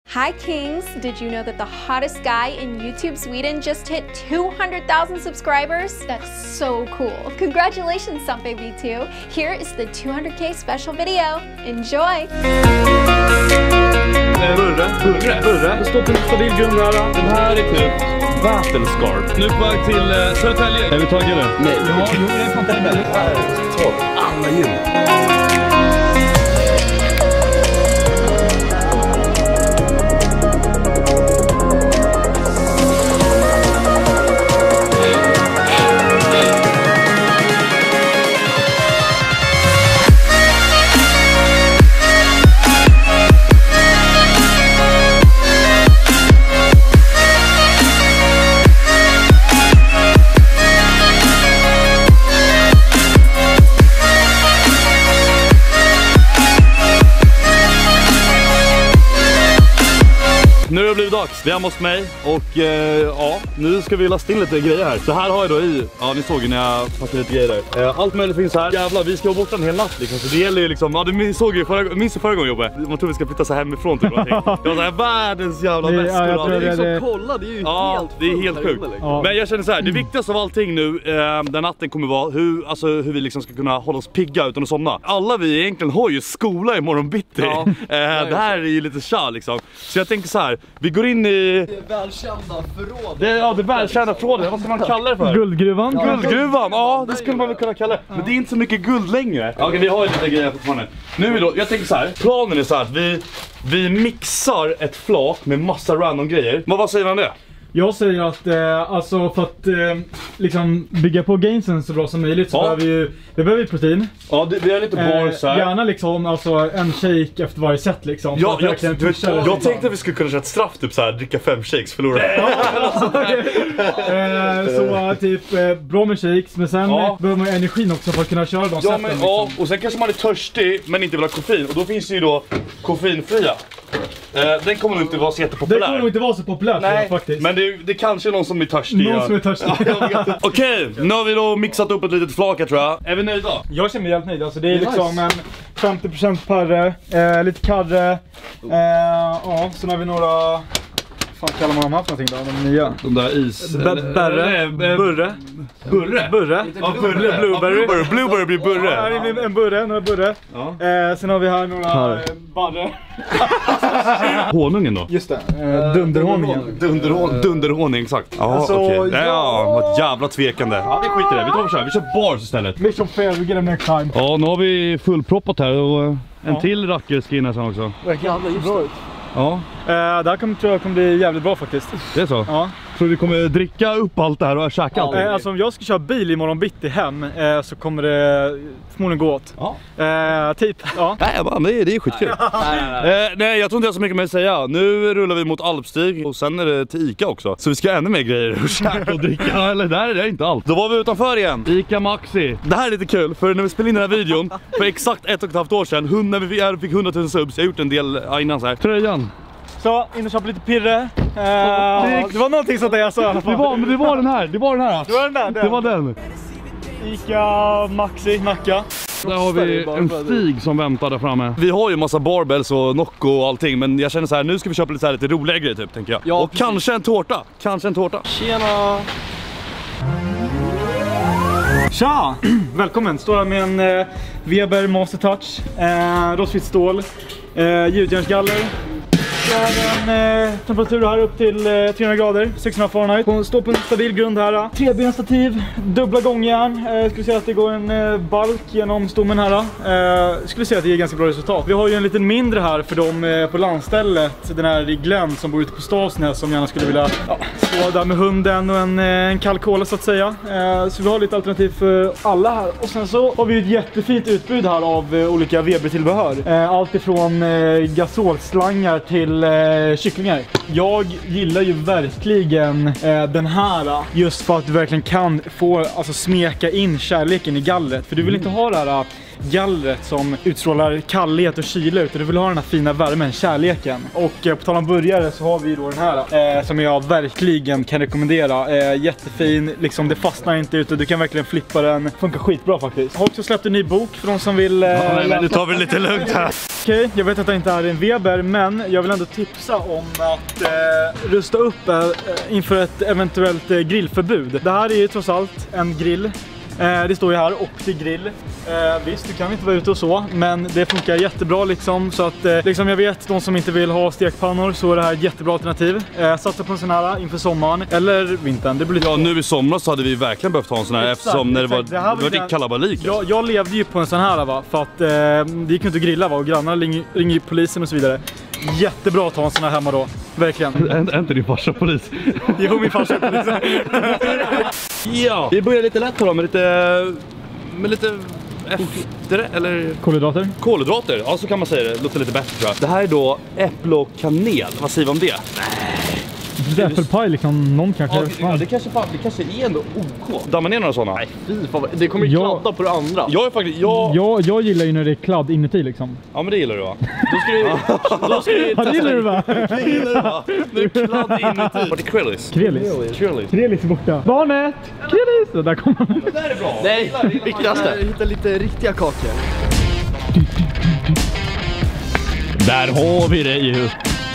Hi Kings! Did you know that the hottest guy in YouTube Sweden just hit 200,000 subscribers? That's so cool. Congratulations Sampe V2. Here is the 200k special video. Enjoy! Burre. Det står på en stabil grund här. Den här är typ Vätelskarp. Nu på väg till Södertälje. Är vi taggade? Nej. Ja, jag är fan taggad. Alla djur. Nu har det blivit dags, vi är hemma hos mig och ja, nu ska vi lasta in lite grejer här. Så här har jag då i, ja ni såg ju när jag packade lite grejer där. Allt möjligt finns här. Jävlar, vi ska vara borta en hel natt liksom. Så det gäller ju liksom, ja du såg ju förra gången jobbet. Man tror vi ska flytta så hemifrån typ. Det var så här världens jävla väskor. Ja, det är liksom, kolla, det är ju helt det är helt sjukt. Ja. Men jag känner så här, det viktigaste av allting nu den natten kommer vara hur vi liksom ska kunna hålla oss pigga utan att somna. Alla vi egentligen har ju skola imorgon bitti. Ja, det här är ju lite kär liksom. Så jag tänker så här, vi går in i det välkända förrådet. Ja, det välkända förrådet. Vad ska man kalla det för? Guldgruvan. Guldgruvan, ja det skulle man väl kunna kalla det. Men det är inte så mycket guld längre. Okej, vi har ju lite grejer fortfarande. Nu är då, jag tänker så här, planen är så här att vi mixar ett flak med massa random grejer. Vad säger man det? Jag säger att alltså för att liksom bygga på gamesen så bra som möjligt så behöver vi protein. Ja, vi har lite bars här. Gärna liksom alltså en shake efter varje set liksom. Ja, jag tänkte att vi skulle kunna köra ett straff typ så här, dricka 5 shakes, förlora. Så typ bra med shakes, men sen behöver man energin också för att kunna köra de seten. Liksom. Och sen kanske man är törstig men inte vill ha koffein, och då finns det ju då koffeinfria. Den kommer nog inte vara så jättepopulär. Den kommer nog inte vara så populär faktiskt. Men det kanske är någon som är törstig. Någon som är törstig. Okej, nu har vi då mixat upp ett litet flak tror jag. Är vi nöjda? Jag känner mig helt nöjd. Alltså det är liksom en 50% parre, lite karre. Ja, sen har vi några... Vad fan kallar man dem här för någonting då? De nya. De där is... Burre. Ja, blueberry. Blueberry blir burre. Ja, det blir en burre, några burre. Ja. Sen har vi här några barre. Honungen då? Just det, dunderhåningen. Dunderhåning, exakt. Ja, alltså, okej. Ja, vad jävla tvekande. Ja, vi skiter i det. Vi tar och kör. Vi kör bars istället. Mission fair, we get them next time. Ja, nu har vi fullproppat här och en till rackelskin här sen också. Jävlar, bra ut. Ja. Det här tror jag kommer bli jävligt bra faktiskt. Det är så? Ja. Så vi kommer dricka upp allt det här och käka allt? Alltså om jag ska köra bil imorgon bitti hem så kommer det förmodligen gå åt. Ja. Typ, ja. Nej, det är skitkul. Nej, jag tror inte jag har så mycket mer att säga. Nu rullar vi mot Alpstig och sen är det till Ica också. Så vi ska ha ännu mer grejer att käka och dricka. Eller där är det inte allt. Då var vi utanför igen. Ica Maxi. Det här är lite kul för när vi spelade in den här videon för exakt 1,5 år sedan, när vi fick 100 000 subs, jag har gjort en del innan så här. Tröjan. Så, in och köpa lite pirre. Det var någonting sånt där jag sa i alla fall. Det var den här. Det var den. Ica Maxi, Nacka. Där har vi en stig som väntar där framme. Vi har ju massa barbells och Nocco och allting, men jag känner så här, nu ska vi köpa lite roliga grejer typ, tänker jag. Ja, och kanske en tårta. Tjena! Tja! Välkommen, står här med en Weber Master Touch, rostfritt stål, gjutjärnsgaller. En temperatur här upp till 300 grader, 600 Fahrenheit. Står på en stabil grund här. Trebenstativ, dubbla gångjärn. Skulle säga att det går en balk genom stommen här. Skulle säga att det ger ganska bra resultat. Vi har ju en liten mindre här för dem på landstället. Den här Glenn som bor ute på Stavsnäs som gärna skulle vilja stå där med hunden och en kall cola så att säga. Så vi har lite alternativ för alla här. Och sen så har vi ett jättefint utbud här av olika Weber-tillbehör. Allt ifrån gasolslangar till kycklingar. Jag gillar ju verkligen den här just för att du verkligen kan få smeka in kärleken i gallret. För du vill inte ha det här gallret som utstrålar kallhet och kyla, utan du vill ha den här fina värmen, kärleken. Och på tal om burgare så har vi då den här som jag verkligen kan rekommendera. Jättefin, liksom det fastnar inte ute, du kan verkligen flippa den. Funkar skitbra faktiskt. Jag har också släppt en ny bok för de som vill men nu tar vi lite lugnt här. Okej, jag vet att det inte är en Weber, men jag vill ändå tipsa om att rusta upp inför ett eventuellt grillförbud. Det här är ju trots allt en grill. Det står ju här, Opti-grill. Visst, du kan inte vara ute och så, men det funkar jättebra liksom. Så att liksom jag vet, de som inte vill ha stekpannor, så är det här ett jättebra alternativ. Satsa på en sån här inför sommaren eller vintern. Det blir ja, nu i somras så hade vi verkligen behövt ha en sån här, eftersom när det var kalabalik. Jag levde ju på en sån här, va, för att det gick inte att grilla, va, och grannarna ringer ju polisen och så vidare. Jättebra att ha en sån här hemma då, verkligen. Är inte din farsa polis? Jo, min farsa är polis. Ja, vi börjar lite lätt då med lite efter, eller? Kolhydrater, ja så kan man säga det, låter lite bättre tror jag. Det här är då äpple och kanel, vad säger vi om det? Det är äppelpaj liksom, någon kanske. Ja, det kanske är ändå OK. Dammar ner några sådana? Nej, fy fan. Det kommer ju kladda på det andra. Jag gillar ju när det är kladd inuti liksom. Ja, men det gillar du, va? Då ska du det gillar du, va? Det gillar du, va? Nu är kladd inuti. Vad är Krellis? Krellis är borta. Barnet! Krellis! Och där kommer han. Det där är bra. Nej, viktigaste. Hitta lite riktiga kakor. Där har vi det ju.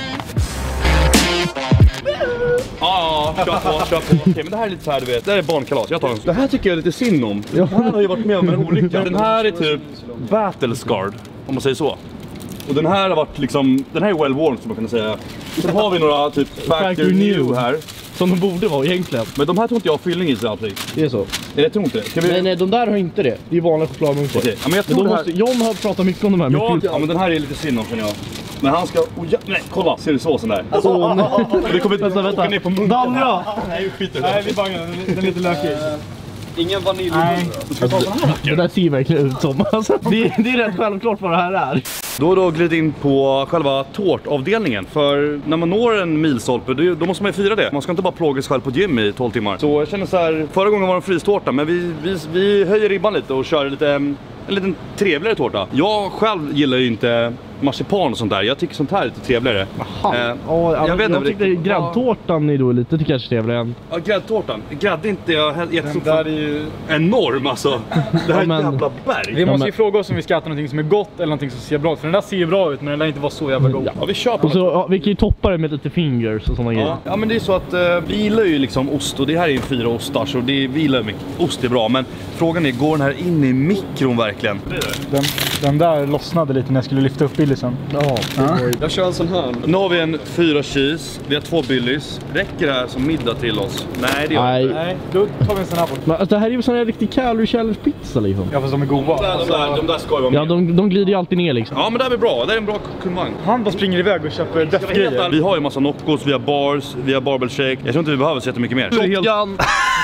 Ja, kör på. Okej, men det här är lite så här, du vet. Det här är barnkalas. Jag tar en. Det här tycker jag är lite synd om. Det här har ju varit med om en olycka. Den här är typ battle scarred, om man säger så. Och den här har varit liksom, den här är well worn som man kan säga. Sen har vi några typ factory new här. Som de borde vara egentligen. Men de här tror inte jag har fyllning i sig alltid. Det är så. Jag tror inte det. Nej, de där har inte det. Det är vanliga chokladmunkar. Okej, ja, men jag tror det här... John har pratat mycket om de här. Ja, men den här är lite synd om, känner jag. Men han ska... nej, kolla! Ser du såsen där? Det kommer inte åka ner på munnen. Dandra! Nej, skit i det. Nej, vi bangar den är lite lökig. Ingen vanilj. Det där ser verkligen ut som. Alltså, det är rätt självklart vad det här är. Då glid in på själva tårtavdelningen. För när man når en milstolpe, då måste man ju fira det. Man ska inte bara plåga sig själv på ett gym i 12 timmar. Så jag känner så här, förra gången var det en fristårta, men vi höjer ribban lite och kör en liten trevligare tårta. Jag själv gillar ju inte marsipan och sånt där. Jag tycker sånt här är lite trevligare. Jag tyckte gräddtårtan är då lite kanske trevligare än. Ja, gräddtårtan. Grädd inte jag den där är ju enorm alltså. Det här är ett jävla berg. Vi måste ju fråga oss om vi ska äta någonting som är gott eller någonting som ser bra ut. För den där ser ju bra ut, men den där inte var så jävla god. Ja, vi kör på. Och så, vi kan ju toppa det med lite fingers och såna grejer. Ja, men det är så att vi gillar ju liksom ost, och det här är ju 4 ostar, så vi gillar mycket. Ost är bra, men frågan är, går den här in i mikron verkligen? Den där lossnade lite när jag skulle lyfta upp Billisen. Ja. Jag kör en sån här. Nu har vi en 4 cheese, vi har 2 Billys. Räcker det här som middag till oss? Nej, det gör inte. Nej, då tar vi en sån här bort. Men, alltså, det här är ju sån här riktig calorie challenge pizza liksom. Ja, fast de är goda. De där ska ju vara med. Ja, de glider ju alltid ner liksom. Ja, men det här är bra. Det är en bra kumang. Han bara springer iväg och köper death-grejer. Vi har ju massa Noccos, vi har bars, vi har barbell shake. Jag tror inte vi behöver så jättemycket mer. Shotgun.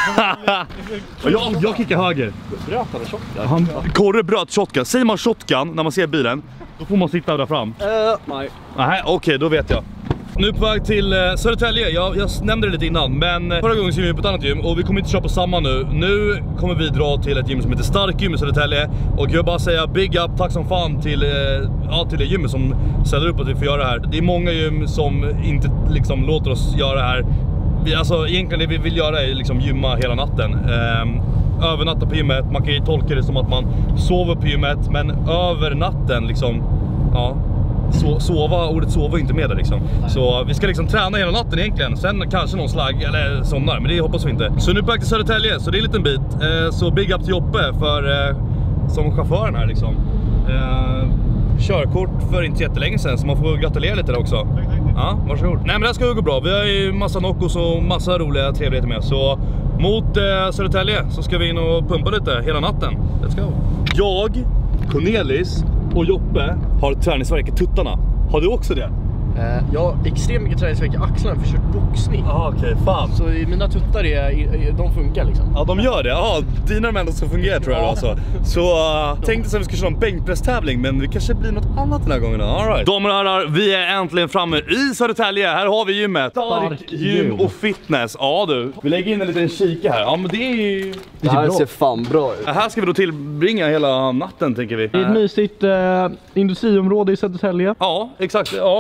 Jag kickar höger. Bröt han shotgun? Korre bröt shotgun. Säger man shotgun när man ser bilen, då får man sitta där fram. Nej. Nej, okej, då vet jag. Nu på väg till Södertälje. Jag nämnde det lite innan, men förra gången så vi på ett annat gym och vi kommer inte köra på samma nu. Nu kommer vi dra till ett gym som heter Stark Gym i Södertälje. Och jag vill bara säga big up, tack som fan till det gymmet som ställer upp att vi får göra det här. Det är många gym som inte liksom låter oss göra det här. Alltså egentligen det vi vill göra är liksom gymma hela natten. Övernatta på gymmet, man kan ju tolka det som att man sover på gymmet, men över natten liksom, ja, ordet sova är inte med där liksom. Så vi ska liksom träna hela natten egentligen, sen kanske någon slag eller somnar, men det hoppas vi inte. Så nu på väg till Södertälje, så det är en liten bit. Så big up till Joppe för som chauffören här liksom. Körkort för inte jättelänge sedan, så man får gratulera lite där också. Ja, varsågod. Nej, men det här ska gå bra. Vi har ju massa Noccos och massa roliga trevligheter med. Så mot Södertälje så ska vi in och pumpa lite hela natten. Let's go. Jag, Cornelis och Joppe har träningsvärk i tuttarna. Har du också det? Jag har extremt mycket träningsvärk i axlarna för jag har kört boxning. Okej, fan. Så mina tuttar de funkar liksom. Ja, de gör det. Ja, dina är de enda som fungerar tror jag alltså. Så tänkte att vi skulle köra en bänkpresstävling, men det kanske blir något annat den här gången. All right. Damer och herrar, vi är äntligen framme i Södertälje. Här har vi gymmet. Stark gym och fitness. Ja du, vi lägger in en liten kika här. Ja, men det är ju... Det här ser fan bra ut. Här ska vi då tillbringa hela natten, tänker vi. Det är ett mysigt industriområde i Södertälje. Ja, exakt. Ja. Så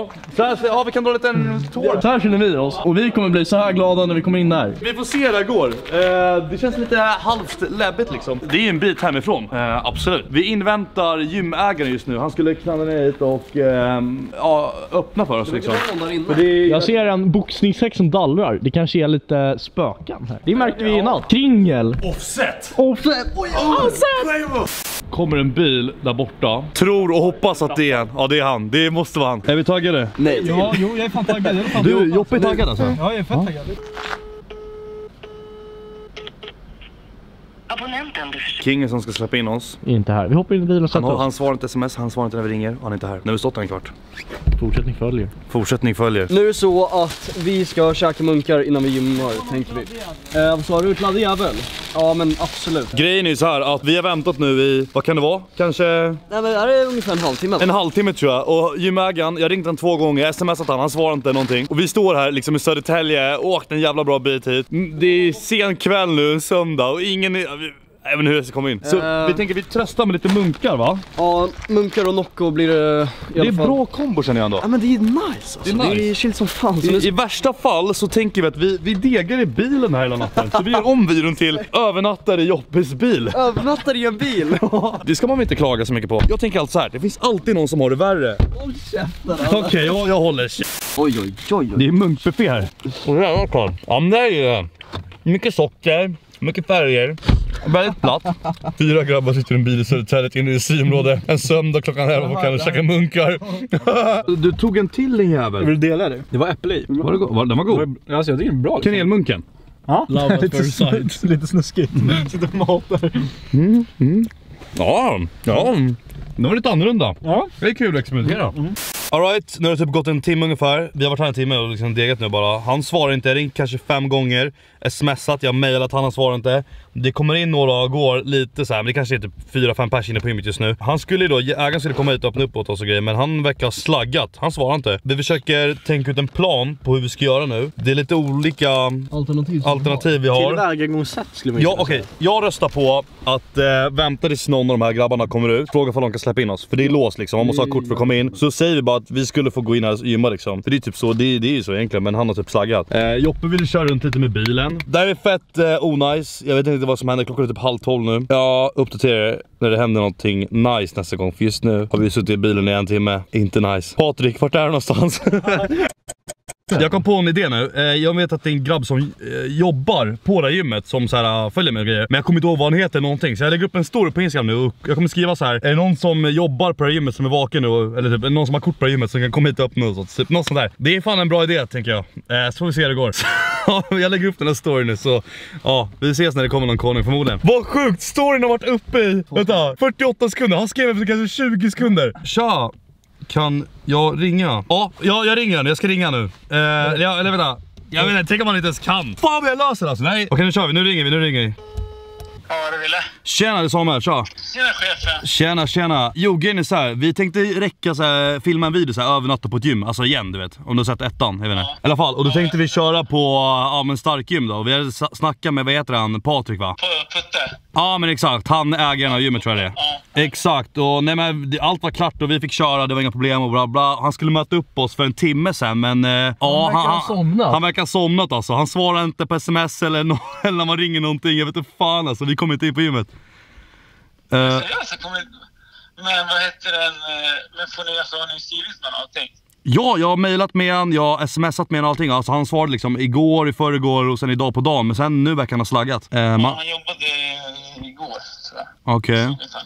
Ja, vi kan dra lite en tår. Så här känner vi oss. Och vi kommer bli så här glada när vi kommer in där. Vi får se hur det går. Det känns lite halvt läbbigt liksom. Det är en bit hemifrån, absolut. Vi inväntar gymägaren just nu. Han skulle knalla ner hit och öppna för oss liksom. Jag ser en boxningshäck som dallrar. Det kanske är lite spökan här. Det märkte vi innan. Kringel. Offset! Kommer en bil där borta. Tror och hoppas att det är han. Ja, det är han. Det måste vara han. Är vi taggade? Nej. Ja, jo, jag är fan taggad. Du, Joppe är taggad alltså? Ja, jag är fett taggad. Kingen som ska släppa in oss. Inte här. Vi hoppar in i bilen och sätter oss. Han svarar inte sms, han svarar inte när vi ringer. Han är inte här. Nu har vi stått en kvart. Fortsättning följer. Nu är det så att vi ska käka munkar innan vi gymmar, tänker vi. Vad sa du? Laddad jävel? Ja, men absolut. Grejen är så här att vi har väntat nu i, vad kan det vara? Kanske... Nej, men det är ungefär en halvtimme. En halvtimme tror jag. Och gymägaren, jag ringde han 2 gånger, smsat han svarar inte någonting. Och vi står här liksom i Södertälje, åkt en jävla bra bit hit. Det är sen kväll nu, en söndag, och ingen är... Även hur det ska komma in. Så vi tänker vi tröstar med lite munkar, va? Ja, munkar och Nocco blir det i alla fall. Det är bra kombo känner jag ändå. Ja, men det är nice alltså. Det är nice. Det är chill som fan. I värsta fall så tänker vi att vi degar i bilen här hela natten. Så vi gör om videon till övernattar i Joppes bil. Övernattar i en bil? Det ska man väl inte klaga så mycket på. Jag tänker alltid så här, det finns alltid någon som har det värre. Håll käften. Okej, jag håller käften. Oj. Det är munkbuffé här. Och det är klart. Ja, men det är det. Mycket socker, mycket färger. Väldigt platt. 4 grabbar sitter i en bil i Södertälje inne i syområde. En söndag klockan 11 och kan käka munkar. Du tog en till din jävel. Vill du dela det? Det var äpple i. Den var god. Alltså jag tycker det är bra. Kanelmunken. Ja, lite snuskigt. Sitter och matar. Ja. Det var lite annorlunda. Ja. Det är kul att experimentera. Alright, nu har det typ gått en timme ungefär. Vi har varit här en timme och liksom degat nu bara. Han svarar inte, jag ringt kanske 5 gånger. Smsat, jag mejlat, han svarar inte. Det kommer in några och går lite så här, men det kanske är typ 4-5 pers inne på gymmet just nu. Han skulle då, ägaren skulle komma hit och öppna upp åt oss och grejer, men han verkar ha slaggat. Han svarar inte. Vi försöker tänka ut en plan på hur vi ska göra nu. Det är lite olika alternativ vi har. Tillvägagångssätt skulle man Ja, okej. Jag röstar på att vänta tills någon av de här grabbarna kommer ut. Fråga om de kan släppa in oss. För det är låst liksom, man måste ha kort för att komma in. Så säger vi bara att vi skulle få gå in här och gymma liksom. För det är typ så, det är ju så egentligen, men han har typ slaggat. Joppe vill köra runt lite med bilen. Det här är fett onajs. Jag vet inte vad som händer, klockan är typ 11:30 nu. Jag uppdaterar när det händer någonting nice nästa gång. För just nu har vi suttit i bilen i 1 timme. Inte nice. Patrik, vart är du någonstans? Jag kom på en idé nu. Jag vet att det är en grabb som jobbar på det här gymmet som så här, följer med och grejer. Men jag kommer inte ihåg vad han heter någonting. Så jag lägger upp en story på Instagram nu och jag kommer skriva så här: är det någon som jobbar på det här gymmet som är vaken nu? Eller typ någon som har kort på det här gymmet som kan komma hit och öppna och typ något sånt där. Det är fan en bra idé tänker jag. Så får vi se hur det går. Jag lägger upp den här storyn nu så ja, vi ses när det kommer någon konung förmodligen. Vad sjukt, storyn har varit uppe i 48 sekunder. Han skrev efter kanske 20 sekunder. Tja! Kan jag ringa? Ja, jag ringer nu. Jag ska ringa nu. Eller vänta. Jag vet inte, tänk om man inte ens kan. Fan, jag löser det alltså. Nej. Okej, nu kör vi. Nu ringer vi. Ja, vad du ville. Tjena, det är Samuel. Tja. Tjena, chefen. Tjena. Jo, grejen är så här. Vi tänkte räcka så här, filma en video så här, övernatta på ett gym. Alltså igen, du vet. Om du har sett ettan, jag vet inte. I alla fall. Och då tänkte vi köra på men stark gym då. Och vi hade snackat med, vad heter han? Patrik, va? Putte. Ja, men exakt. Han äger den av gymmet, tror jag det. Ja. Exakt. Och nej, men allt var klart och vi fick köra. Det var inga problem och bla bla. Han skulle möta upp oss för en timme sen, men han verkar ha somnat alltså. Han svarar inte på sms eller när man ringer någonting. Jag vet inte fan alltså. Vi kommer inte in på gymmet. Seriöst, men vad heter den? Men får ni alltså, har ni skrivit med någonting? Ja, jag har mejlat med han, jag har smsat med han och allting. Alltså han svarade liksom igår, i förrgår och sen idag på dagen. Men sen nu verkar han ha slaggat. Han jobbade igår, sådär. Okej.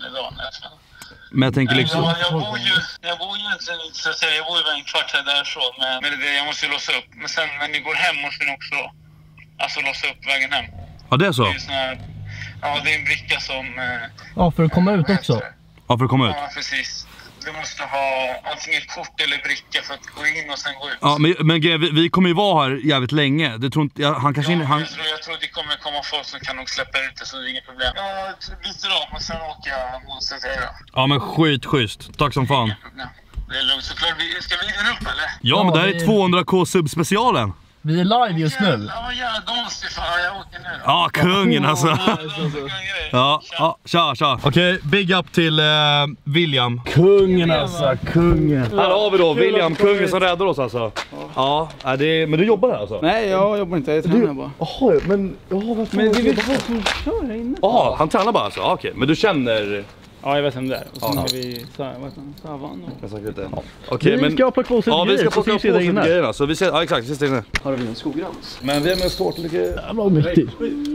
Men jag tänker liksom... Jag bor ju egentligen inte så att säga, jag bor ju bara en kvart här därifrån. Men det, jag måste ju låsa upp. Men sen när ni går hem måste ni också låsa upp vägen hem. Ja, det är så? Det är sån här, det är en bricka som... Ja, för att komma ut också. Ja, för att komma ut. Ja, precis. Du måste ha antingen kort eller bricka för att gå in och sen gå ut. Ja, men vi kommer ju vara här jävligt länge. Det tror inte han kanske inte jag tror det kommer komma folk som kan nog släppa ut det, så det är inget problem. Ja, byter om och sen åker jag mot Södertälje. Ja, men schysst. Tack som fan. Det är lugnt såklart. Ska videon upp eller? Ja, men det här är 200k subspecialen. Vi är live just nu. Ja, då måste jag åka nu. Ja, kungen alltså. Ja, tja. Okej, big up till William. Kungen alltså, kungen. Här har vi då William, kungen som räddar oss alltså. Ja, men du jobbar här alltså? Nej, jag jobbar inte, jag tränar bara. Jaha, men varför? Men det är väl folk som kör här inne? Ja, han tränar bara alltså, okej. Men du känner... Ja, jag vet vem det är. Och sen har vi Savan och... Okej, men... Vi ska plocka på oss Ja, vi ska plocka på oss lite grejerna. Så vi ser, ja exakt, vi ser inne. Har vi en skograns? Men vi är med stort lite... Jävla mäktigt.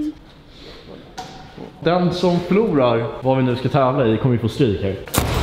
Den som förlorar vad vi nu ska tävla i kommer vi få stryk här.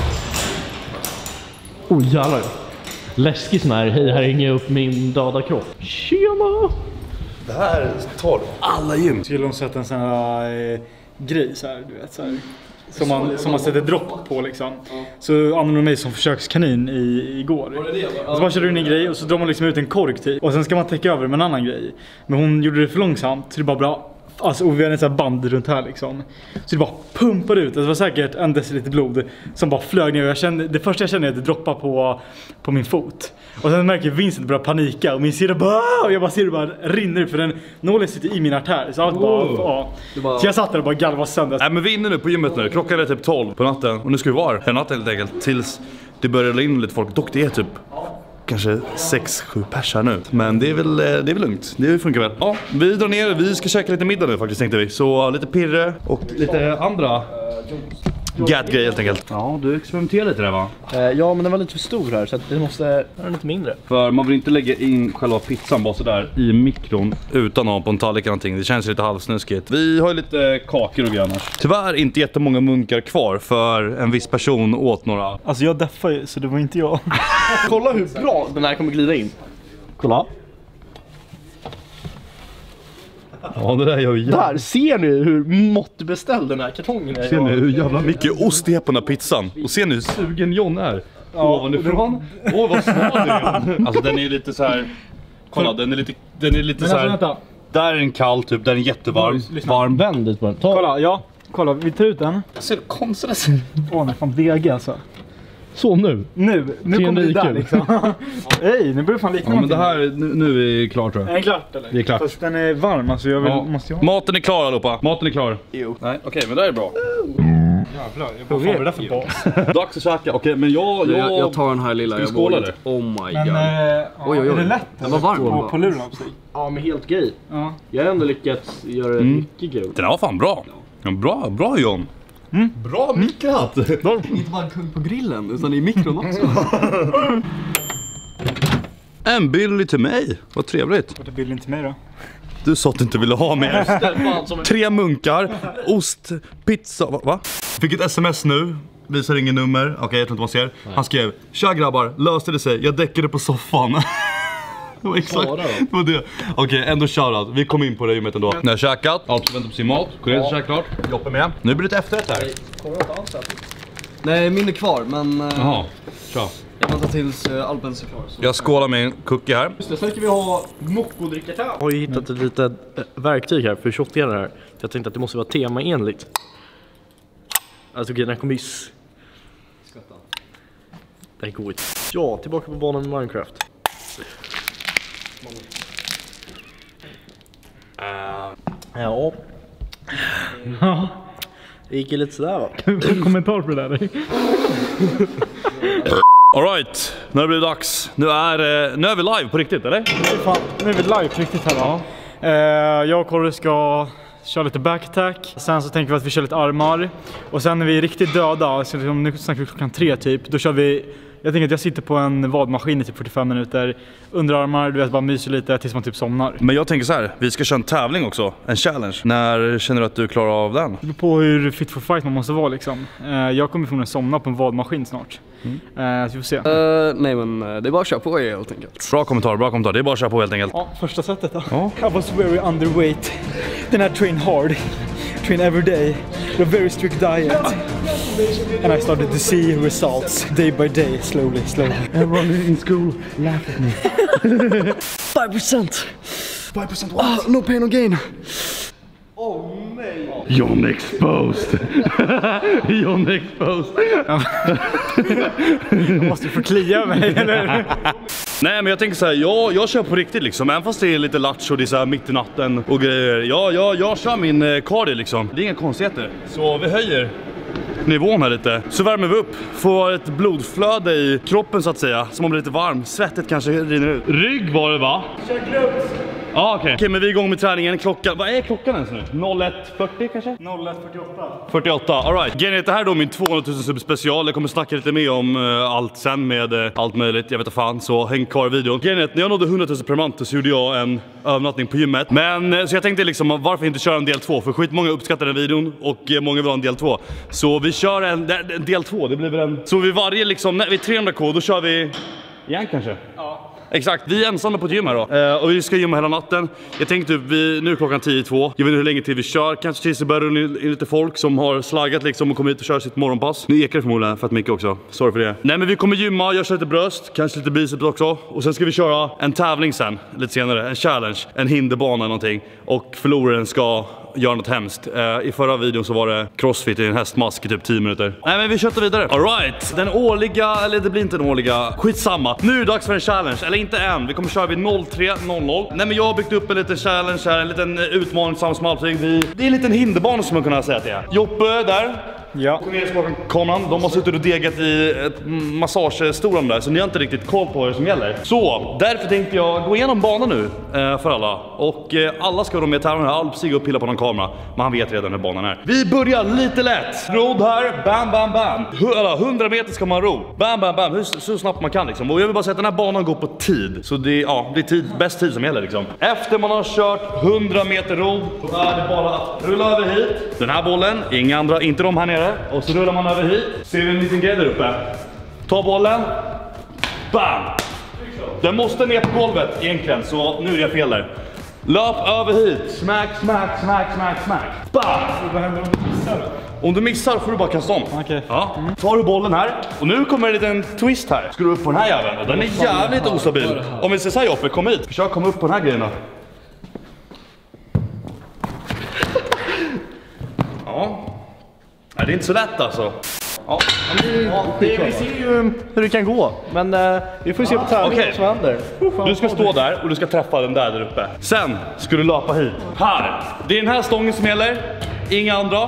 Oh jävlar. Läskig sån här, hej här hänger jag upp min döda kropp. Tjena! Det här tar alla gym. Skulle de sätta en sån här grej så här, du vet så här. Som man sätter dropp på liksom. Så använder de mig som försökskanin igår. Och så bara körde du in en grej och så drar man liksom ut en kork typ. Och sen ska man täcka över med en annan grej. Men hon gjorde det för långsamt så det bara bra. Alltså, och vi hade en sån här band runt här liksom. Så det bara pumpade ut. Det var säkert 1 deciliter blod som bara flög ner. Och det första jag kände är att det droppade på min fot. Och sen märker Vincent börja panika. Och min sida bara... Och jag bara ser det bara rinner ut. För den nålen sitter i min artär. Så allt bara... Ja. Så jag satt där och bara galvade sönder. Nej men vi är inne nu på gymmet nu. Klockan är typ 12 på natten. Och nu ska vi vara här natten helt enkelt. Tills det börjar rulla in lite folk. Dock det är typ... kanske 6-7 pers här nu. Men det är väl lugnt. Det funkar väl. Ja, vi drar ner. Vi ska käka lite middag nu faktiskt tänkte vi. Så lite pirre och lite andra gad-grejer helt enkelt. Ja, du experimenterar lite där va? Ja, men den var lite för stor här så att det måste vara lite mindre. För man vill inte lägga in själva pizzan bara sådär i mikron utan att ha på en tallrik eller någonting. Det känns lite halvsnuskigt. Vi har ju lite kakor och grejer annars. Tyvärr inte jättemånga munkar kvar för en viss person åt några. Alltså jag deffar ju så det var inte jag. Kolla hur bra den här kommer glida in. Kolla. Ja, det där gör ju Där ser ni hur måttbeställd den här kartongen är. Ser ni hur jävla mycket ost det är på den här pizzan? Och ser ni hur sugen John är? Ovanifrån. Åh, vad smal det är. Alltså den är lite så här. Kolla, den är lite så här. Vänta. Där är den kall typ, där är den jättevarm. Varm. Vänd dit på den. Kolla, vi tar ut den. Ser konstigt. Åh, nej, fan deg alltså. Så nu kommer vi där liksom. Hej, nu börjar fan likna. Ja, men det här, nu är vi klar tror jag. Är den klart eller? Det är klart. Fast den är varm alltså, måste jag ha. Maten är klar allihopa. Maten är klar. Jo. Nej, okej, men det är bra. Jävlar, jag bara, fan vad är det för bas? Dags att käka. Okej, men jag tar den här lilla. Jag skålar det. Oh my god. Men, oj. Är det lätt? Den var varm på luren också. Ja, men helt grej. Ja. Jag har ändå lyckats göra det mycket kul. Den var fan bra. Ja, bra John. Bra mikrat. Inte bara en kung på grillen utan i mikron också. En Billy till mig. Vad trevligt. Vad är Billy till mig då? Du sa att du inte ville ha mer. 3 munkar, ost, pizza, va? Fick ett sms nu. Visar ingen nummer. Okej, jag tror inte man ser. Han skrev: "Tja grabbar, löste det sig. Jag däckade på soffan." Det var exakt. Det var det. Okej, ändå shoutout. Vi kom in på det gymmet ändå. När jag käkat, allt väntar på sin mat. Correct, käklart. Joppe med. Nu blir det efterrätt här. Nej, min är kvar men... Jaha, tja. Jag väntar tills Albens är klar. Så. Jag skålar med en cookie här. Just det, sen ska vi ha mockodricka. Jag har ju hittat ett litet verktyg här för 28 här. Jag tänkte att det måste vara temaenligt. Alltså okej, den här kommer ju... Den är god. Ja, tillbaka på banan med Minecraft. Ja. Det gick ju lite sådär va? Kommentar på det där. Alright, nu har det blivit dags. Nu är vi live på riktigt, eller? Nu är vi live på riktigt här va? Jag och Corre ska köra lite backattack. Sen så tänker vi att vi kör lite armar. Och sen när vi är riktigt döda, så nu snackar vi klockan 3 typ, då kör vi... Jag tänker att jag sitter på en vadmaskin i typ 45 minuter. Underarmar, du vet, bara myser lite tills man typ somnar. Men jag tänker så här, vi ska köra en tävling också. En challenge. När känner du att du klarar av den? Det beror på hur fit for fight man måste vara liksom. Jag kommer förmodligen somna på en vadmaskin snart. Så vi får se. Nej men det är bara att köra på helt enkelt. Bra kommentar. Det är bara att köra på helt enkelt. Ja, första sättet då. Ja. I was very underweight. Then I trained hard. Train every day. A very strict diet. And I started to see results day by day, slowly. Everyone in school laugh at me. 5%! 5% what? No pain no gain! Oh nej! John exposed! John exposed! Jag måste få klia mig, eller? Nej, men jag tänker så här, jag kör på riktigt liksom. Även fast det är lite latch och det är så här mitt i natten och grejer. Jag kör min cardio liksom. Det är inga konstigheter. Så vi höjer nivån här lite. Så värmer vi upp. Får ett blodflöde i kroppen så att säga. Så man blir lite varm. Svettet kanske rinner ut. Rygg var det va? Kör glutes. Ja, okej, men vi är igång med träningen. Klockan, vad är klockan ens nu? 01.40 kanske? 01.48. 48, alright. Det här är då min 200 000 sub special. Jag kommer snacka lite mer om allt sen med allt möjligt. Jag vet inte fan, så häng kvar i videon. När jag nådde 100 000 per månad så gjorde jag en övernattning på gymmet. Men så jag tänkte liksom, varför inte köra en del 2? För skitmånga uppskattar den videon och många vill ha en del 2. Så vi kör en del 2, det blir väl en... Så vid varje liksom, vid 300k då kör vi igen kanske? Ja. Exakt, vi är ensamma på ett gym här då. Och vi ska gymma hela natten. Jag tänkte typ, nu är klockan 10:02. Jag vet inte hur länge till vi kör. Kanske tills det börjar in lite folk som har slaggat liksom och kommit hit och kör sitt morgonpass. Nu ekar det förmodligen fett mycket också. Sorry för det. Nej, men vi kommer gymma, jag kör lite bröst, kanske lite biceps också. Och sen ska vi köra en tävling sen, lite senare. En challenge, en hinderbana eller någonting. Och förloraren ska göra något hemskt. I förra videon så var det crossfit i en hästmask i typ 10 minuter. Nej, men vi köttar vidare. Alright, den årliga, eller det blir inte den årliga. Skitsamma. Nu är det dags för en challenge. Eller inte än, vi kommer köra vid 03.00. Nej, men jag har byggt upp en liten challenge här. En liten utmaning tillsammans med allting. Det är en liten hinderbana som man kan säga att det är. Joppe där. Ja. Kameran, de har suttit och degat i ett massagestolen där. Så ni har inte riktigt koll på vad det som gäller. Så, därför tänkte jag gå igenom banan nu för alla. Och alla ska då med tävlingen här. Alp stiga upp och pilla på någon kamera. Men han vet redan hur banan är. Vi börjar lite lätt. Road här, bam, bam, bam. 100 meter ska man ro. Bam, bam, bam. Så snabbt man kan liksom. Och jag vill bara säga att den här banan går på tid. Så det är tid, bäst tid som gäller liksom. Efter man har kört 100 meter road, så är det bara att rulla över hit. Den här bollen, inga andra, inte de här nere. Och så rullar man över hit. Ser vi en liten grej där uppe. Ta bollen. Bam! Den måste ner på golvet egentligen, så nu är jag fel där. Löp över hit. Smack, smack, smack, smack, smack. Bam! Vad händer om du missar då? Om du missar får du bara kasta om. Okej. Ja. Tar du bollen här. Och nu kommer en liten twist här. Skruva upp på den här jäveln. Och den är jävligt ostabil. Om vi ser så här, Joppe, kom hit. Försök komma upp på den här grejen då. Ja. Nej, det är inte så lätt alltså. Ja. Vi ser ju hur det kan gå. Men vi får se på tävlingen vad som händer. Du ska stå där och du ska träffa den där uppe. Sen ska du löpa hit. Här. Det är den här stången som gäller. Inga andra.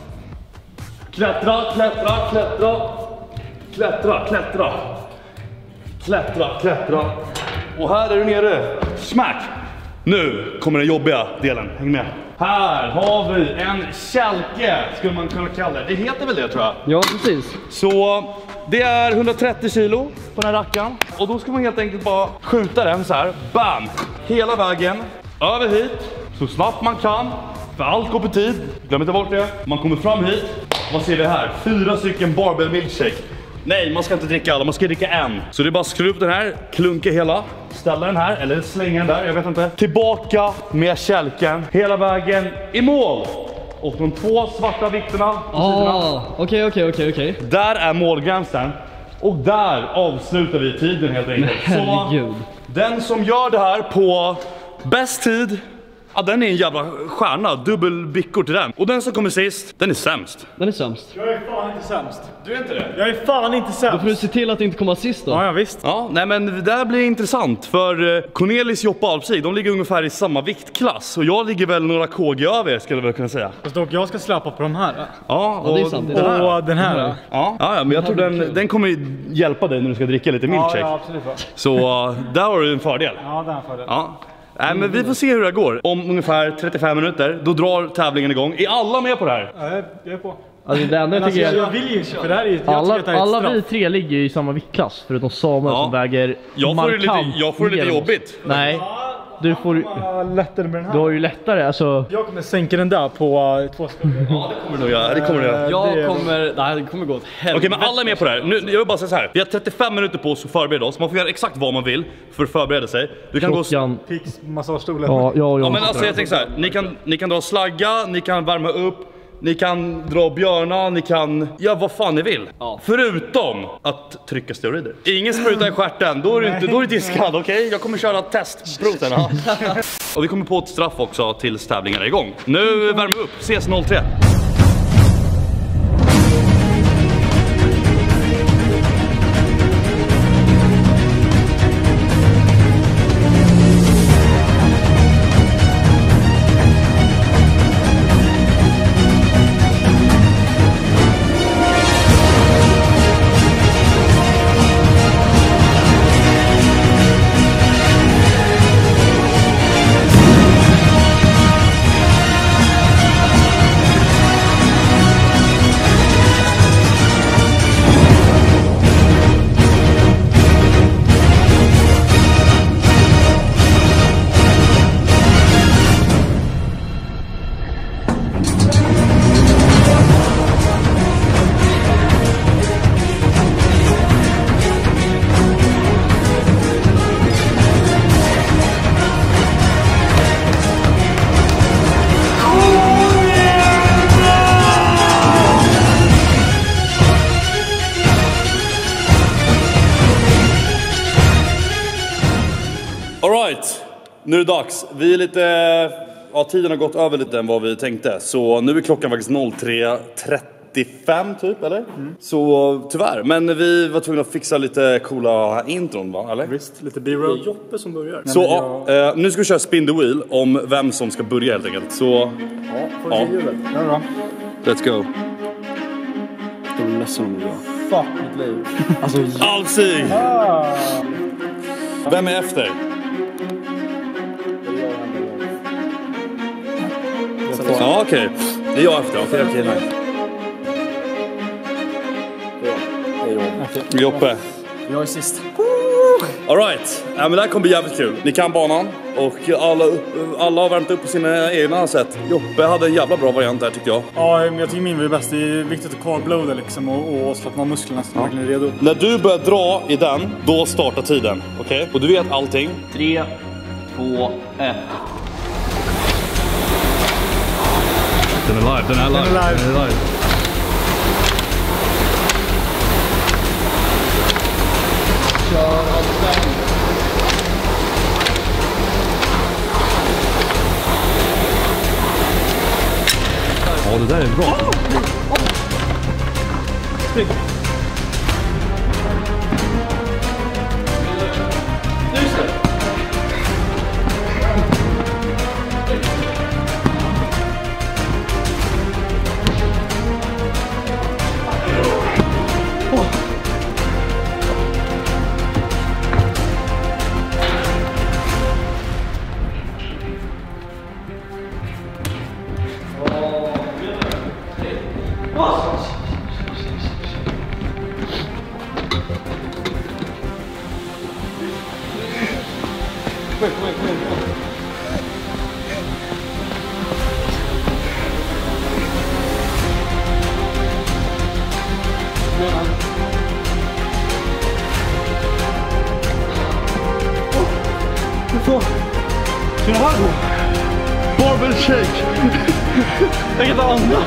Klättra, klättra, klättra. Klättra, klättra. Klättra, klättra. Och här är du nere. Smack. Nu kommer den jobbiga delen. Häng med. Här har vi en kälke, skulle man kunna kalla det. Det heter väl det, tror jag. Ja, precis. Så det är 130 kilo på den här rackaren. Och då ska man helt enkelt bara skjuta den så här. Bam! Hela vägen. Över hit. Så snabbt man kan. För allt går på tid. Glöm inte bort det. Man kommer fram hit. Vad ser vi här? 4 stycken barbell milkshake. Nej, man ska inte dricka alla, man ska dricka en. Så det är bara att skruva upp den här, klunka hela, ställa den här, eller slänga den där, jag vet inte. Tillbaka med kälken, hela vägen i mål. Och de 2 svarta vikterna på sidorna. Okej. Där är målgränsen. Och där avslutar vi tiden helt enkelt. Herregud. Så den som gör det här på bäst tid, ja, den är en jävla stjärna, dubbel bickor till den. Och den som kommer sist, den är sämst. Den är sämst. Jag är fan inte sämst. Du är inte det? Jag är fan inte sämst. Då får du se till att inte komma sist då. Ja, visst. Ja, nej, men det där blir intressant. För Cornelis, Joppe och Alpsig, de ligger ungefär i samma viktklass. Och jag ligger väl några kg över, skulle jag väl kunna säga. Fast dock, jag ska släppa på de här. Ja, och det är sant. Den här. Ja, men jag tror den kommer hjälpa dig när du ska dricka lite milkshake. Ja, absolut. Så där har du en fördel. Ja, den fördel. Ja. Nej, men vi får se hur det går. Om ungefär 35 minuter, då drar tävlingen igång. Är alla med på det här? Ja, jag är på. Alltså, det enda Alltså, jag vill ju inte, för det här är alla vi 3 ligger ju i samma viktklass, förutom Samuel som väger jag får det lite jobbigt. Nej, du får lättare med den här. Du har ju lättare, alltså. Jag kommer sänka den där på 2 sekunder. Ja, det kommer du göra. Det kommer gå åt helvete. Okej, men alla är med på det här. Nu, jag vill bara säga så här. Vi har 35 minuter på oss att förbereda oss. Man får göra exakt vad man vill för att förbereda sig. Du kan gå... Fix massagestolen. Ja, men alltså jag tänker så här. Ni kan dra slagga, ni kan värma upp. Ni kan dra björna, ni kan göra vad fan ni vill. Ja. Förutom att trycka steroider. Ingen spruta i stjärten, då är du diskad, okej? Jag kommer köra testproten. Och vi kommer på ett straff också tills tävlingen är igång. Nu värmer vi upp, ses 03. nu är det dags. Vi är lite... Ja, tiden har gått över lite än vad vi tänkte. Så nu är klockan faktiskt 03:35 typ, eller? Så tyvärr. Men vi var tvungna att fixa lite coola intron, va? Eller? Visst, lite B-roll. Det är Joppe som börjar. Så nu ska vi köra spin the wheel om vem som ska börja helt enkelt. Så... Ja, bra. Let's go. Jag är ledsen om det. Fuck mitt liv. Alsing! Vem är efter? Ja, okej. Det är jag efter. Okej, nej. Joppe. Jag är sist. Alright, ja, men det här kommer bli jävligt kul. Ni kan banan och alla har värmt upp på sina egna sätt. Joppe hade en jävla bra variant där tycker jag. Ja, men jag tycker min var bäst. Det är viktigt att kallbloda liksom och slappna av musklerna så verkligen är redo. När du börjar dra i den, då startar tiden. Okej? Och du vet allting. 3, 2, 1. Den är live. Den är live. Ja, det där är bra. Ska det här gå? Barbell shake. Jag kan inte andas.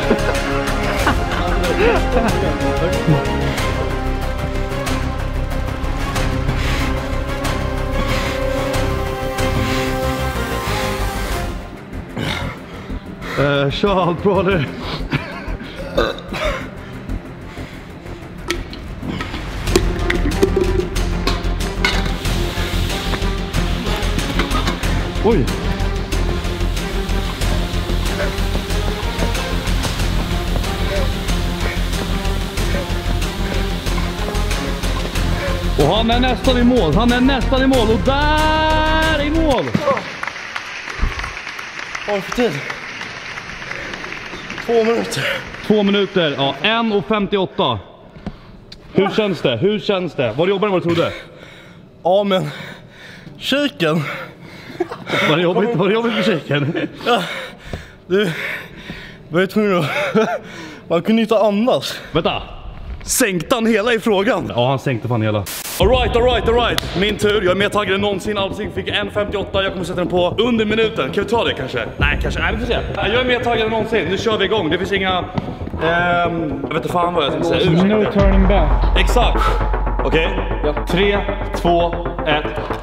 Kör allt bra nu. Oj. Och han är nästan i mål. Han är nästan i mål. Och där i mål. Vad för tid? 2 minuter. 2 minuter. Ja, 1:58. Hur känns det? Hur känns det? Var det jobbigare än vad du trodde? Ja, men shaken. Var det jobbigt med shaken? Ja, du var ju tvungen att... Man kunde inte andas. Vänta. Sänkte han hela i frågan? Ja, han sänkte fan hela. Alright. Min tur. Jag är mer taggad än någonsin. Allting fick 1:58. Jag kommer sätta den på under minuten. Kan vi ta det kanske? Nej, kanske. Nej, vi får se. Jag är mer taggad än någonsin. Nu kör vi igång. Det finns inga... jag vet inte fan vad jag tänkte säga. No turning back. Exakt. Okej. 3, 2, 1.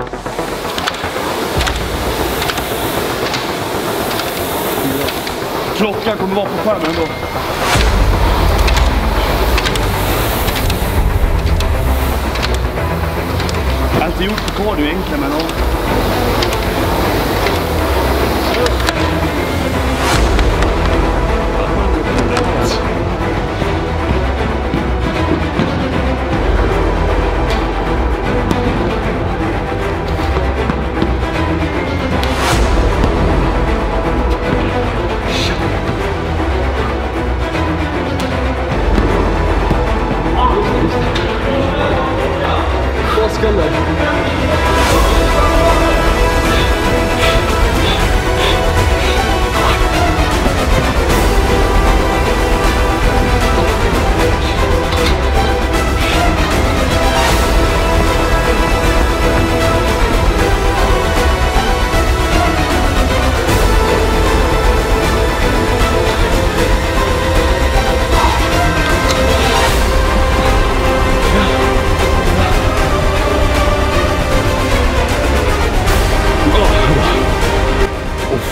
Klockan kommer vara på skärmen ändå. Jag har inte gjort på cardio egentligen, men...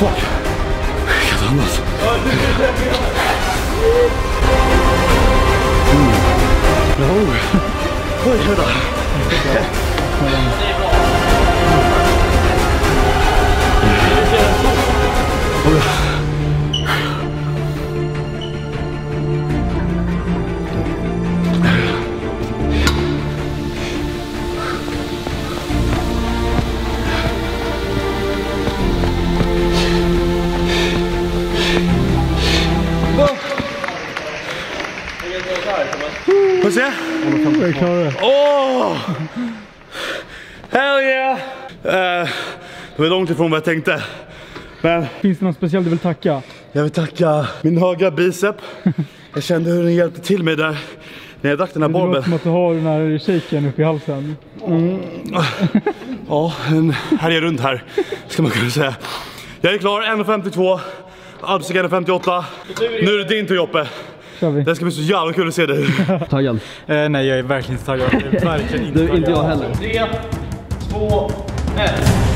fuck. Jag kan inte andas. Oj, vänta. Får vi se? Jag klarar det. Åh! Hell yeah! Det var långt ifrån vad jag tänkte. Men Finns det någon speciell du vill tacka? jag vill tacka min högra bicep. Jag kände hur den hjälpte till mig där när jag drack den här Det låter barbeln. som att du har den här shaken uppe i halsen. Ja, en härjar runt här, ska man kunna säga. Jag är klar, 1.52. Albsik 1.58. Nu är det din tur, Joppe. Kör vi. Det ska bli så jävla kul att se dig. Taggad. Nej, jag är verkligen inte taggad. Jag är verkligen inte Du, inte jag heller. 3, 2, 1.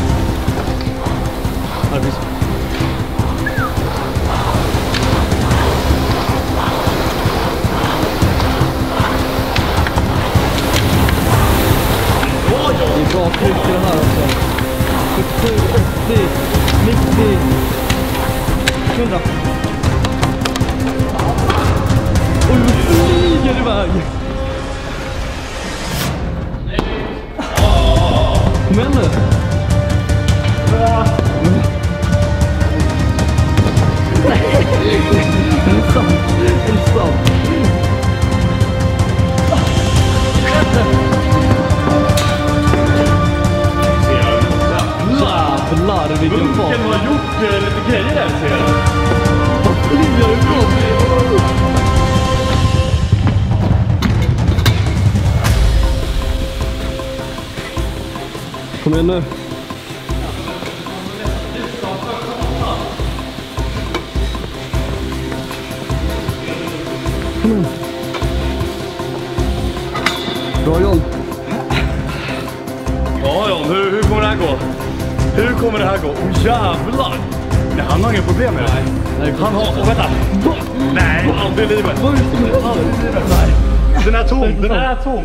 Det är bra tryck i det här också. 77, 80, 90, 100. Oj, vad flyger iväg! Kom igen nu! Är det sant? Är det sant? Jävlar vilken fart! Du har gjort lite grejer där, ser jag. Vad flyger du ifrån? Kom igen nu! Kom igen! Bra John! Ja, John, hur kommer det här gå? Hur kommer det här gå? Åh, jävlar! Nej, han har inga problem med det. Nej, Han har... Åh, vänta! Nej, aldrig i livet. Aldrig i livet. Nej. Den är tom, den är tom.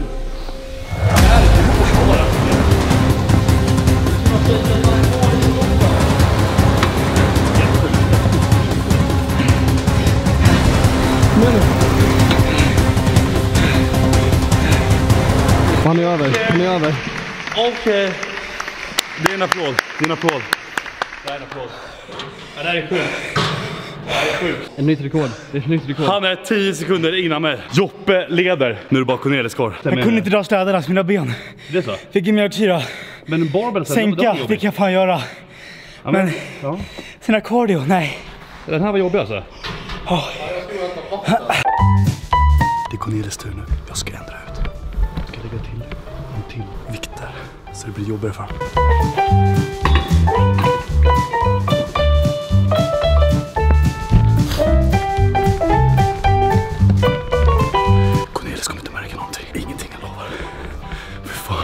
Han är över, han är över. Okej. Det är en applåd, det är en applåd. Det är en applåd. Ja, det här är sjukt. Det här är sjukt. Ett nytt rekord, det är ett nytt rekord. Han är 10 sekunder innan mig. Joppe leder. Nu är det bara Cornelis kvar. Jag kunde inte dra slädarnas mina ben. Det är så? Fick en mjölksyra. Men barbell sen, Sänka, det kan jag fan göra. Ja, Men ja. sina cardio, nej. Den här var jobbig alltså. Oh. Det är Cornelis tur nu. Jag ska ändra ut. Jag ska lägga till en till vikter. Så det blir jobbigare för honom. Cornelis kommer inte märka någonting. Ingenting, jag lovar. Fy fan.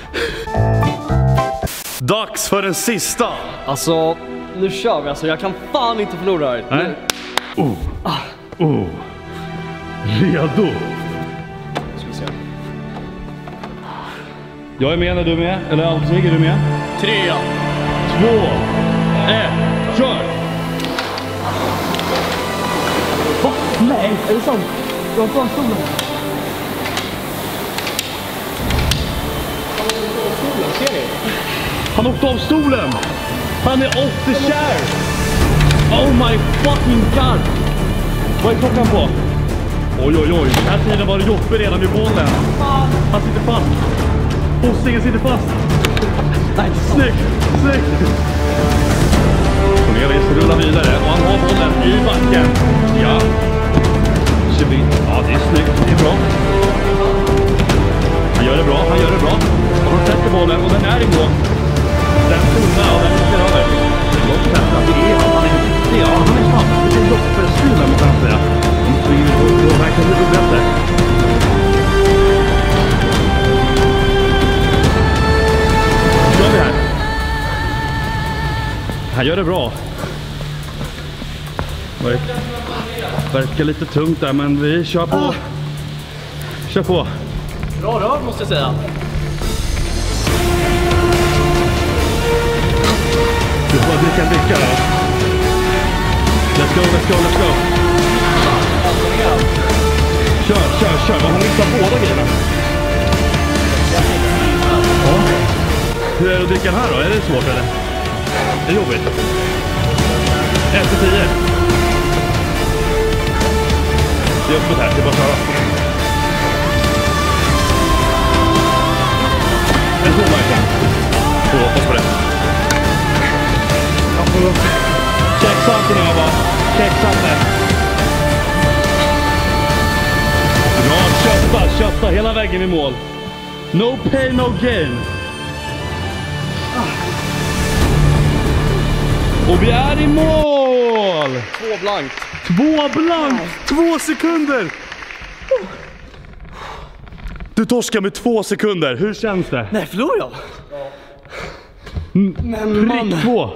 Dags för den sista. Alltså, nu kör vi alltså. Jag kan fan inte förlora här. Nej. Redo. Ska vi se. Jag är med när du är med. Eller Albsik, är du med? 3, 2, 1, kör! Va? Nej, är det sant? Jag har fan stolen. Han åkte av stolen! Han är off the chair! Oh my fucking god! Vad är klockan på? Oj, oj, oj. Den här tiden var det Joppe redan vid bollen. Han sitter fast. Postingen sitter fast. Nej, Snyggt, snyggt! Cornelis rullar vidare och han har bollen i backen. Ja. Ja, det är snyggt. Det är bra. Han gör det bra, han gör det bra. Och han sätter bollen och den är igång. Den tunna och den ligger över. Låt sätta, det är han är riktig. Ja, han är snabb. Det är Joppe-stil där, måste jag säga. De springer ut och verkligen blir bättre. Gör vi här. Han gör det bra. Verkar lite tungt där, men vi kör på. Kör på. Bra rör måste jag säga. Du får dricka en dricka då. Let's go, let's go, let's go. Kör. Man har missat båda grejerna. Ja. Hur är det att dricka den här då? Är det svårt eller? Det är jobbigt. 1-10. Det är öppet här, det är bara att köra. En tom verkligen. Får hoppas på det. Checksant nu bara. Checksant det. Bra, kötta hela vägen i mål. No pain, no gain. Och vi är i mål! 2 blankt. 2 blankt! 2 sekunder! Du torskar med 2 sekunder. Hur känns det? Nej, förlorar jag? Prick 2.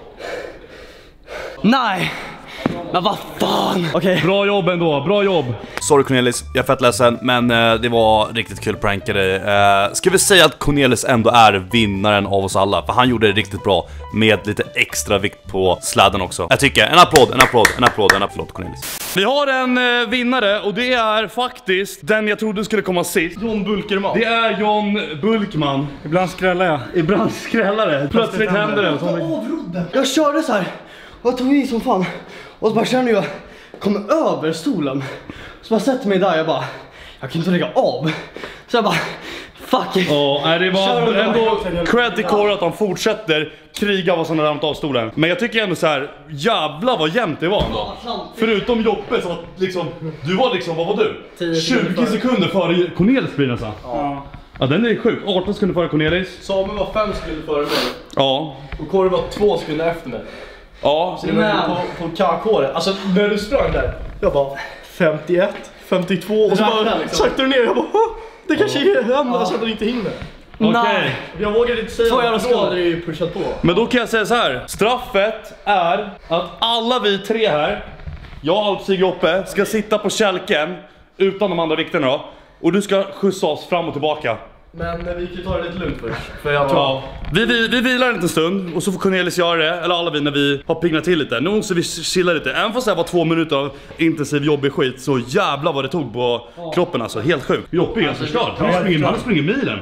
Nej. Men vad fan? Okej. Bra jobb ändå, bra jobb. Sorry Cornelis, jag är fett ledsen, men det var riktigt kul pranka dig. Ska vi säga att Cornelis ändå är vinnaren av oss alla, för han gjorde det riktigt bra med lite extra vikt på sladden också. Jag tycker, en applåd Cornelis. Vi har en vinnare och det är faktiskt den jag trodde skulle komma sist. John Bulkerman. Det är John Bulkman. Ibland skrällar jag. Ibland skrällar det. Plötsligt händer det. Jag körde så här och tog i som fan. Och så bara känner jag kom över stolen. Så bara sätter mig där, jag bara jag kan inte lägga av. Så jag bara fuck it. Ja, det var ändå cred till Kåre att han fortsätter kriga vad som har ramlat av stolen. Men jag tycker ändå så här, jävla vad jämnt det var ändå. Förutom Joppe så liksom, du var liksom, vad var du? 20 sekunder före Cornelis blir nästan. Ja, den är sjuk. 18 sekunder före Cornelis. Samuel var 5 sekunder före mig. Ja. Och Kåre var 2 sekunder efter mig. Ja. Så det var på kakåret. Alltså när du sprang där, jag bara 51, 52 och så bara sakta du ner. Jag bara, det kanske är andra så att du inte hinner. Okej. Jag vågade inte säga. 2 jävla skador är ju pushat på. Men då kan jag säga så här. Straffet är att alla vi 3 här, jag, Alpsig, Joppe, ska sitta på kälken utan de andra vikterna då. Och du ska skjutsa oss fram och tillbaka. Men vi kan ta det lite lugnt först. För jag tror... Vi vilar en liten stund och så får Cornelis göra det. Eller alla vi när vi har pignat till lite. Nu måste vi chilla lite. Även fast det var 2 minuter av intensiv jobbig skit, så jävlar vad det tog på kroppen alltså. Helt sjukt. Joppe är helt förstörd. Han springer milen.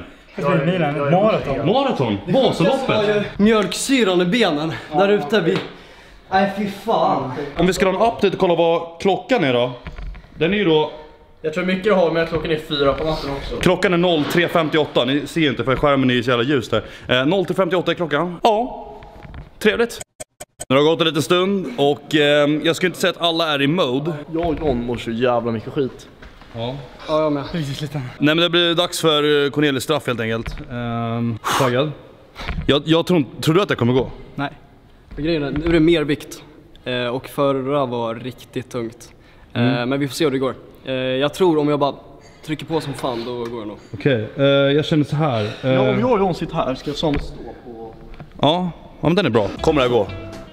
Maraton. Vasaloppet. Mjölksyran i benen. Där ute vi... Nej fy fan. Om vi ska ha en update och kolla vad klockan är då. Den är ju då... Jag tror mycket har med att klockan är 4 på natten också. Klockan är 03.58, ni ser inte för skärmen är så jävla ljus där. 03.58 är klockan. Ja, trevligt. Nu har det gått en liten stund och jag ska inte säga att alla är i mode. Jag och John mår så jävla mycket skit. Ja, jag med. Nej men det blir dags för Cornelis straff helt enkelt. Taggad? Jag tror du att det kommer gå? Nej. Grejen är, nu är det mer vikt. Och förra var riktigt tungt. Men vi får se hur det går. Jag tror om jag bara trycker på som fan, då går det nog. Okej, jag känner så här. Ja, om jag och John sitter här ska jag stå på... Ja, men den är bra. Kommer det att gå?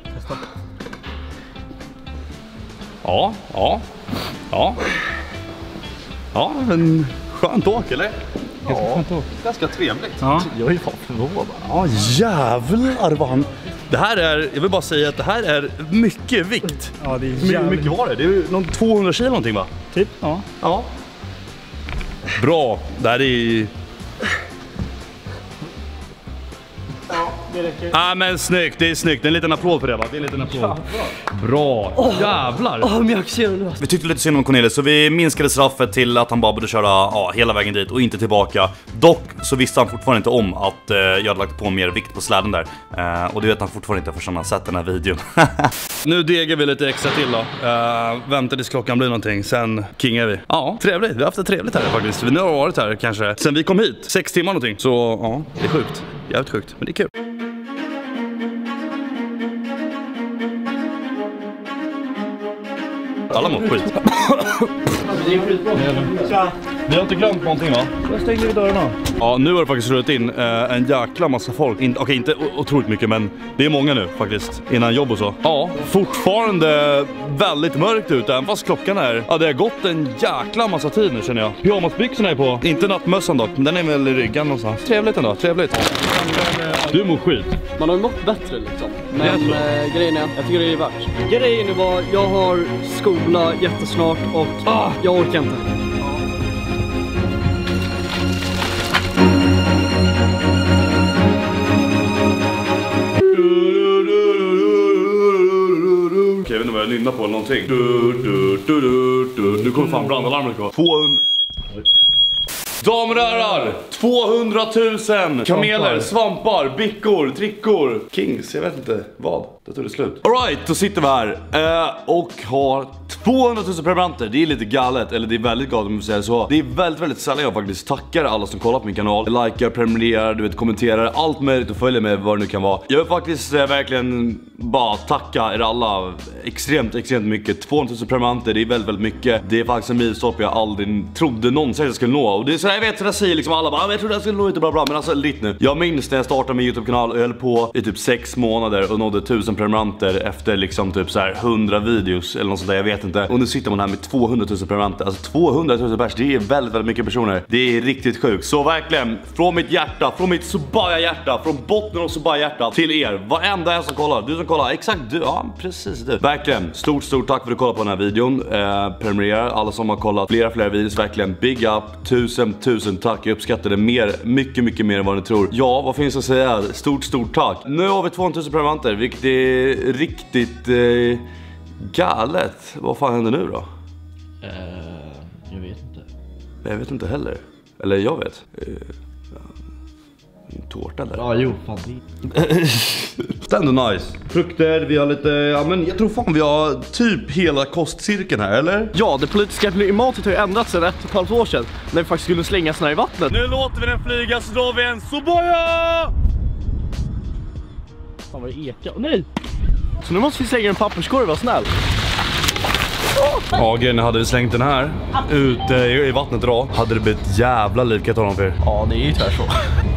Ja, en skönt åk, eller? Ja, ganska trevligt. Ja. Jag är fan förvånad. Ja, jävlar vad han... Det här är, jag vill bara säga att det här är mycket vikt. Ja, det är Hur mycket var det? Det är ju någon 200 kilo någonting va? Typ, ja. Ja. Bra, det här är... Det räcker. Ja men snyggt, det är snyggt. En liten applåd för det va? Det är en liten applåd. Bra, jävlar. Mjölksyran. Vi tyckte lite synd om Cornelis så vi minskade straffet till att han bara borde köra hela vägen dit och inte tillbaka. Dock så visste han fortfarande inte om att jag hade lagt på mer vikt på släden där. Och det vet han fortfarande inte förrän han sett den här videon. Nu degar vi lite extra till då. Väntar tills klockan blir någonting, sen kingar vi. Ja, trevligt. Vi har haft det trevligt här faktiskt. Vi har varit här kanske sen vi kom hit. 6 timmar någonting. Så ja, det är sjukt. Jävligt sjukt, men det är kul. Alla mår skit. Det är skitbra. Vi har inte glömt någonting va? Jag stängde dörrarna. Ja, nu har det faktiskt rullat in en jäkla massa folk. Okej, inte otroligt mycket, men det är många nu faktiskt. Innan jobb och så. Ja, fortfarande väldigt mörkt ute, även fast klockan är... Ja, det har gått en jäkla massa tid nu känner jag. Pyjamasbyxorna är på. Inte nattmössan dock, den är väl i ryggen någonstans. Trevligt ändå, trevligt. Du mår skit. Man har ju mått bättre liksom. Men grejen är, jag tycker det är värt. Grejen är bara, jag har skola jättesnart och jag orkar inte. Okej, jag vet inte vad jag nynnar på eller någonting. Nu kommer fan brandalarmet kvar. 200... Damer och herrar, 200 000 kameler, svampar, bickor, trickor, kings, jag vet inte vad. Det tog det slut. Alright, då sitter vi här och har 200 000 prenumeranter. Det är lite galet, eller det är väldigt galet om man säger så. Det är väldigt sällan jag faktiskt tackar alla som kollar på min kanal. Likar, prenumererar, du vet, kommenterar, allt möjligt och följer med vad det nu kan vara. Jag vill faktiskt verkligen bara tacka er alla extremt mycket. 200 000 prenumeranter, det är väldigt mycket. Det är faktiskt en milstolpe jag aldrig trodde någonsin jag skulle nå. Och det är så jag vet, jag säger liksom alla bara, jag trodde jag skulle nå inte bra, men alltså lite nu. Jag minns när jag startade min YouTube-kanal och höll på i typ 6 månader och nådde 1000 prenumeranter efter liksom typ så här 100 videos eller något sånt där, jag vet inte. Och nu sitter man här med 200 000 prenumeranter. Alltså 200 000 pers, det är väldigt mycket personer. Det är riktigt sjukt. Så verkligen, från mitt hjärta, från mitt Sobaya-hjärta, från botten av Sobaya-hjärtat till er, varenda en som kollar, du som kollar, exakt du, ja precis du. Verkligen, stort tack för att du kollar på den här videon. Prenumerera, alla som har kollat flera videos, verkligen big up, tusen tack, jag uppskattar det mycket mer än vad ni tror. Ja, vad finns att säga? Stort tack. Nu har vi 200 000 prenumeranter, vilket är riktigt galet. Vad fan händer nu då? Jag vet inte. Jag vet inte heller. Eller jag vet. Tårta där. Ja, jo, fan. Det är ändå nice. Frukter, vi har lite, ja men jag tror fan vi har typ hela kostcirkeln här, eller? Ja, det politiska klimatet har ju ändrats sedan 1,5 år sedan, när vi faktiskt skulle slänga såna här i vattnet. Nu låter vi den flyga, så drar vi en Sobaya! Fan vad det ekar. Nej! Så nu måste vi slänga en papperskorg, var snäll. Ja, grejen, hade vi slängt den här ute i vattnet idag, hade det blivit jävla liv, kan jag tala om för er. Ja, det är ju tyvärr så.